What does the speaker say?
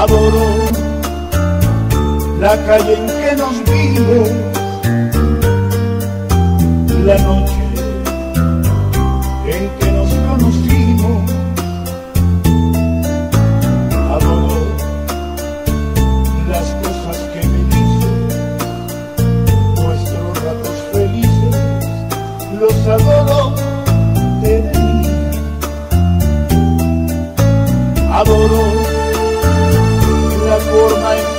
Adoro la calle en que nos vimos, la noche en que nos conocimos. Adoro las cosas que me dices, nuestros ratos felices, los adoro de mí. Adoro la forma en